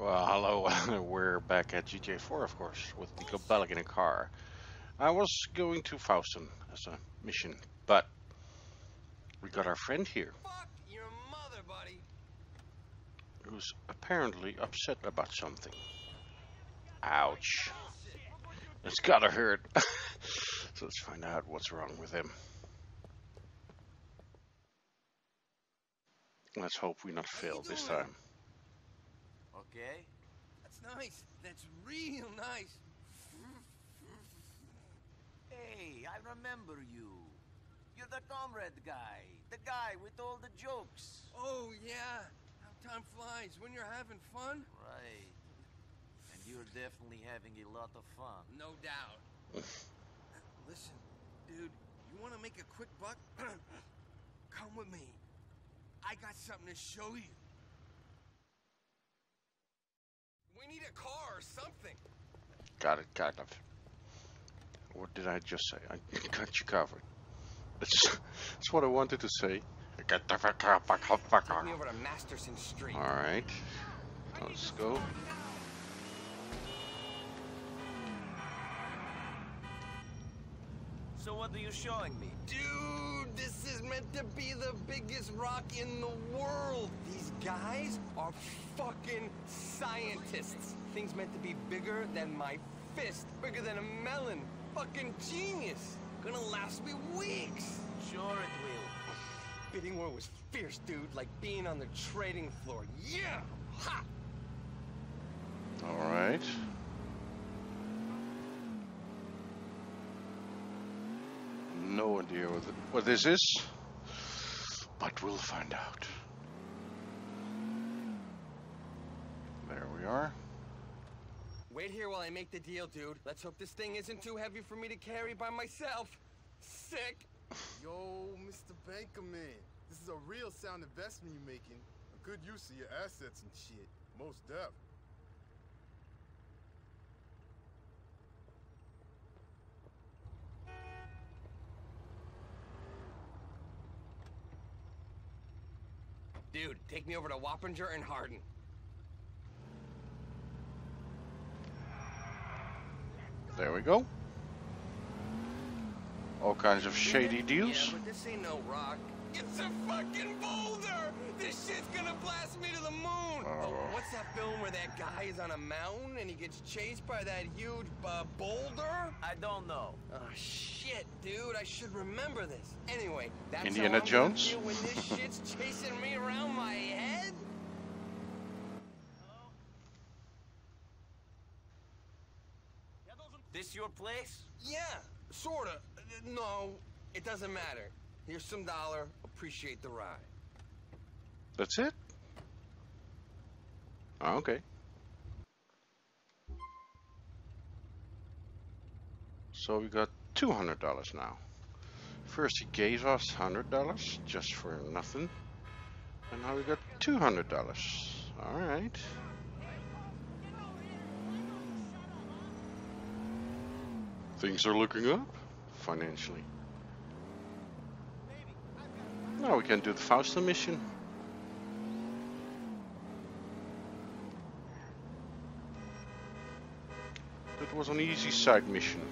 Well, hello. We're back at GTA 4, of course, with Nico Bellic in a car. I was going to Faustin as a mission, but we got our friend here, Fuck your mother, buddy. who's apparently upset about something. Ouch. It's gotta hurt. So let's find out what's wrong with him. Let's hope we not fail this time. Okay. That's nice. That's real nice. Hey, I remember you. You're the comrade guy. The guy with all the jokes. Oh, yeah. How time flies when you're having fun. Right. And you're definitely having a lot of fun. No doubt. Listen, dude, you want to make a quick buck? Come with me. I got something to show you. We need a car or something. Got it, kind of. What did I just say? I got you covered. That's what I wanted to say. Take me over to Masterson Street. Alright. Let's go. So what are you showing me? Dude, this is meant to be the biggest rock in the world. These guys are fucking scientists. Thing's meant to be bigger than my fist, bigger than a melon. Fucking genius. Gonna last me weeks. Sure it will. Bidding war was fierce, dude, like being on the trading floor. Yeah! Ha! Alright. No idea what this is, but we'll find out. There we are. Wait here while I make the deal, dude. Let's hope this thing isn't too heavy for me to carry by myself. Sick. Yo, Mr. Bankerman, this is a real sound investment you're making. A good use of your assets and shit. Most def. Dude, take me over to Wappinger and Hardin. There we go. All kinds of shady deals. Yeah, but this ain't no rock. It's a fucking boulder! This shit's gonna blast me to the moon! Oh, what's that film where that guy is on a mountain and he gets chased by that huge boulder? I don't know. Oh, shit, dude. I should remember this. Anyway, that's Indiana how I'm Jones? gonna feel when this shit's chasing me around my head? This your place? Yeah, sorta. No, it doesn't matter. Here's some dollar. Appreciate the ride. That's it? Oh, okay. So we got $200 now. First he gave us $100 just for nothing. And now we got $200. Alright. Things are looking up financially. Now we can do the Fausta mission. That was an easy side mission.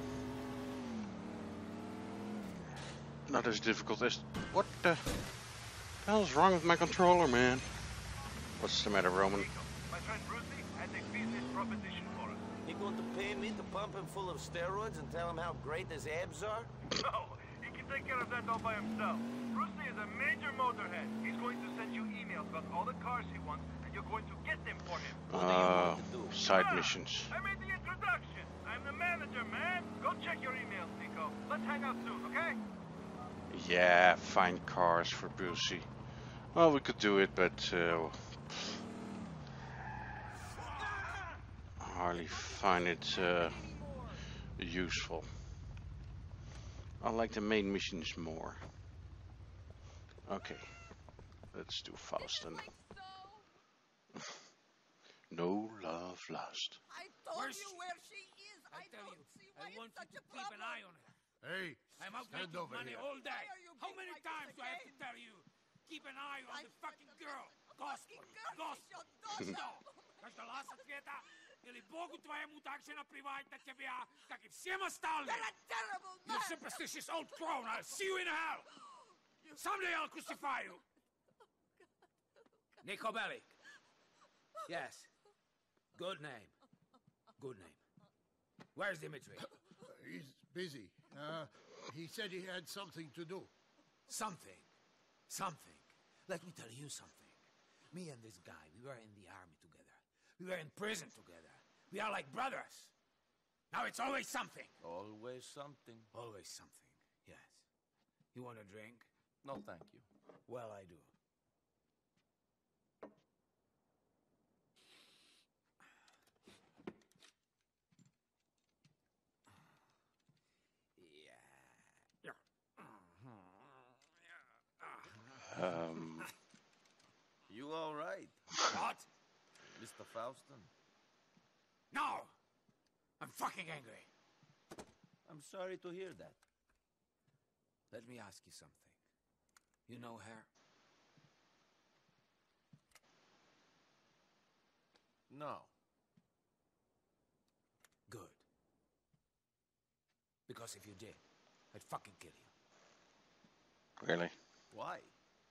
Not as difficult as... What the hell's wrong with my controller, man? What's the matter, Roman? My friend Brucey has a business proposition for us. You going to pay me to pump him full of steroids and tell him how great his abs are? No, he can take care of that all by himself. Brucey is a major motorhead. He's going to send you emails about all the cars he wants, and you're going to get them for him. What do you want to do? Side missions. I made the introduction. I'm the manager, man. Go check your emails, Nico. Let's hang out soon, okay? Yeah, find cars for Brucey. Well, we could do it, but I hardly find it useful. I like the main missions more. Okay, let's do Faustin. No love lost. I told you where she is. I tell don't you, see I why want it's you such to a keep an problem. eye on her. Hey, I'm out stand making over money here. all day. Why are you How being many like times this do I have to again? tell you? Keep an eye on I the fucking said girl. fucking Gospel. girl is Gospel. your daughter. No. Každa lasa cvijeta ili Bogu tvojemu tak će naplivati na tebja, kak i всем остальным. You're a terrible man! You superstitious old crone, I'll see you in hell! Someday I'll crucify you! Niko Bellic. Yes. Good name. Good name. Where's Dimitri? He's busy. He said he had something to do. Something. Something. Let me tell you something. Me and this guy, we were in the army together. We were in prison together. We are like brothers. Now it's always something. Always something. Always something, yes. You want a drink? No, thank you. Well, I do. You all right, What? Mr. Faustin? No! I'm fucking angry. I'm sorry to hear that. Let me ask you something. You know her? No. Good. Because if you did, I'd fucking kill you. Really? Why?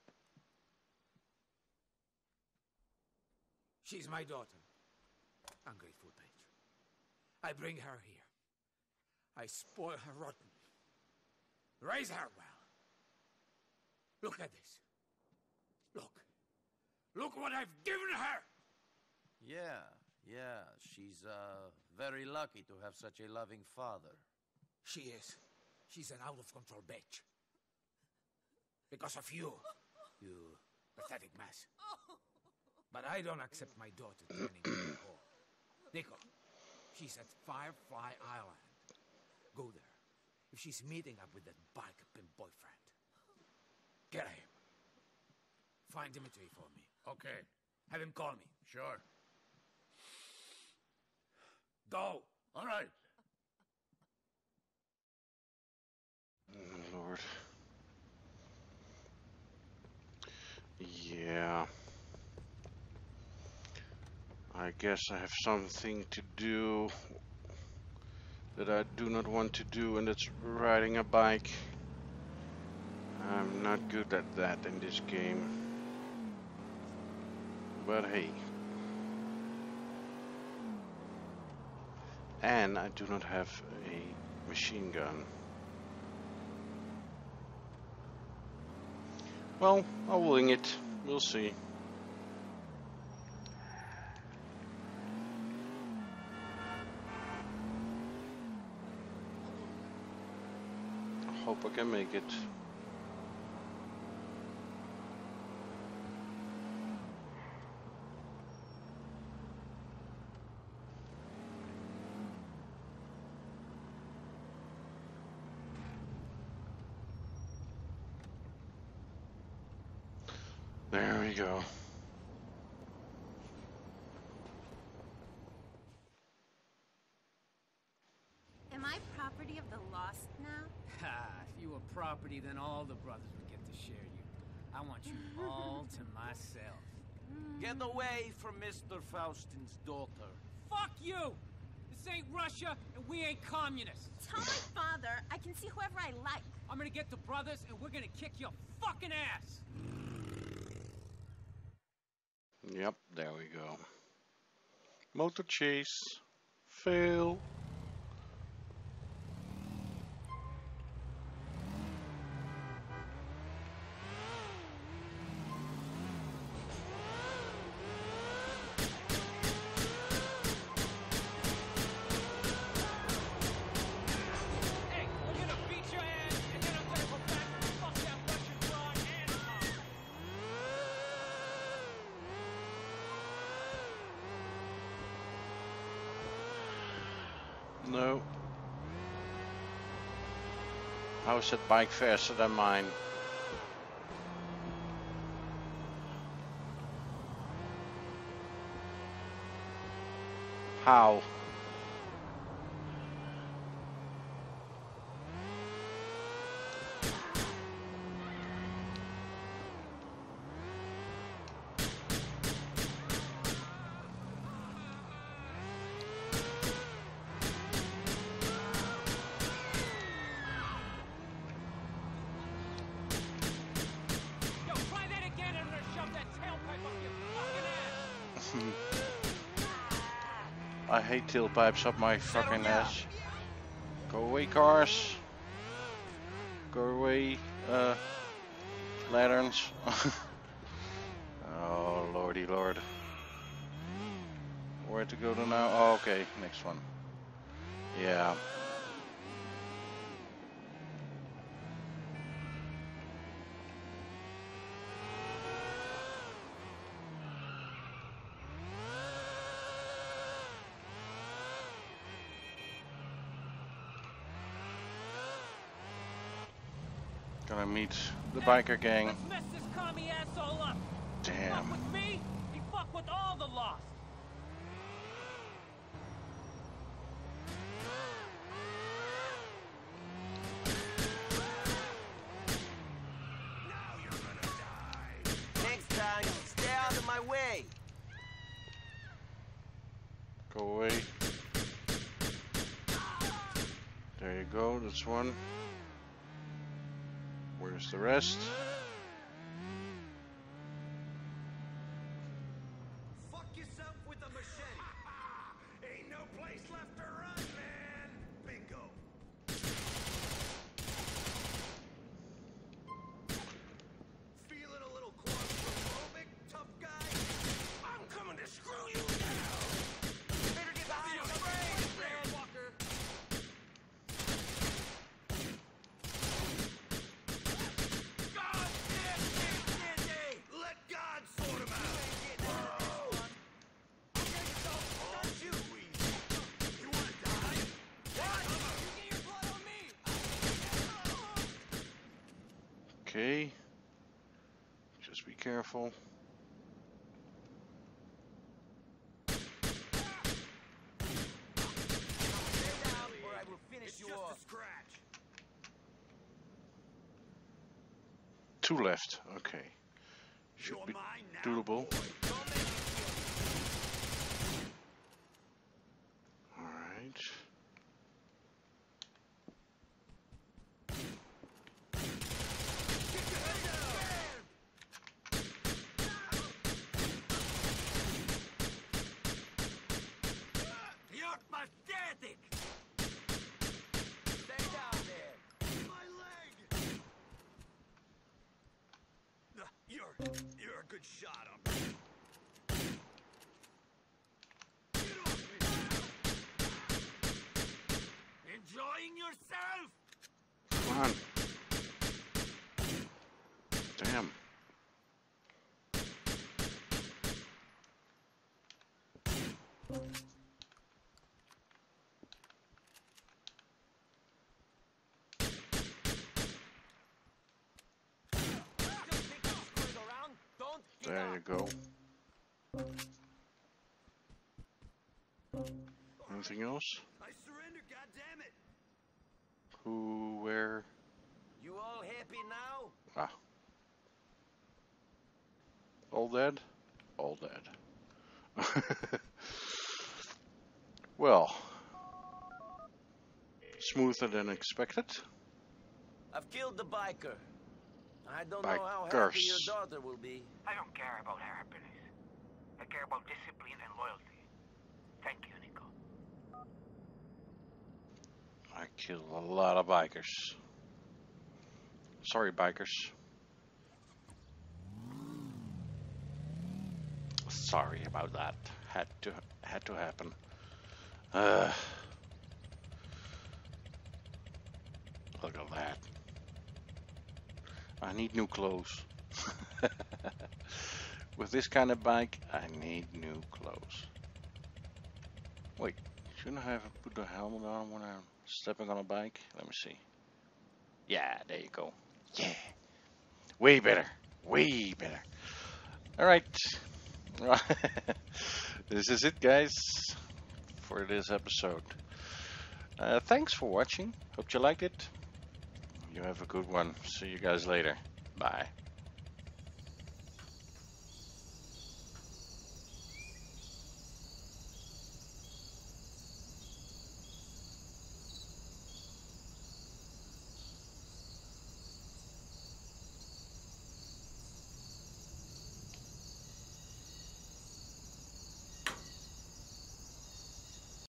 She's my daughter. Ungrateful bitch. I bring her here. I spoil her rotten. Raise her well. Look at this. Look. Look what I've given her! Yeah. She's, very lucky to have such a loving father. She is. She's an out-of-control bitch. Because of you, you pathetic mess. But I don't accept my daughter turning into a whore. Nico, she's at Firefly Island. Go there. If she's meeting up with that bike pimp boyfriend, get him. Find Dimitri for me. Okay, Have him call me. sure. Go! All right. Oh, Lord. Yeah. I guess I have something to do that I do not want to do, and it's riding a bike. I'm not good at that in this game. But hey. And I do not have a machine gun. Well, I'll wing it. We'll see. I hope I can make it. There we go. Am I property of the lost now? Ha! If you were property, then all the brothers would get to share you. I want you all to myself. Get away from Mr. Faustin's daughter. Fuck you! This ain't Russia, and we ain't communists. Tell my father I can see whoever I like. I'm gonna get the brothers, and we're gonna kick your fucking ass! Yep, there we go. Motor chase. Fail. Hey, we're gonna beat your ass, and then I'm gonna go back and fuck that Russian broad and her mom. No. How is that bike faster than mine? How? I hate tailpipes up my fucking ass. Go away, cars. Go away, lanterns. Oh, lordy lord. Where to go to now? Oh, okay, next one. Yeah. Gonna meet the biker gang. Let's mess this commie asshole up. Fuck Damn. with me, he fuck with all the lost. Next time, stay out of my way. Go away. There you go, that's one. Where's the rest? Fuck yourself with a machete. Ain't no place left to run, man. Bingo. Feeling a little claustrophobic, tough guy? I'm coming to screw you down. Better get out of your brain, man, Walker. God damn it, let God sort him out. Don't you? You wanna die? What? You get your blood on me. Okay. Just be careful. Stay down or I will finish It's you just off. a scratch. Two left. Okay. Should You're be mine now, doable. boy. Don't make me Alright. You're pathetic! Stay down there. My leg! You're a good shot up. Get off me! Enjoying yourself? Come on. Damn. Just think you're screwing around. Don't give There up. you go. Anything else? I surrender, goddammit! Who, where? You all happy now? Ah. All dead? All dead. Well. Smoother than expected. I've killed the biker. I don't know how happy Bikers. your daughter will be. I don't care about her happiness. I care about discipline and loyalty. Thank you, Nico. I killed a lot of bikers. Sorry, bikers. Sorry about that. Had to happen. Look at that. I need new clothes. With this kind of bike, I need new clothes. Wait, shouldn't I have put the helmet on when I'm stepping on a bike? Let me see. Yeah, there you go. Yeah. Way better. Way better. Alright. This is it, guys, for this episode. Thanks for watching. Hope you liked it. You have a good one. See you guys later. Bye.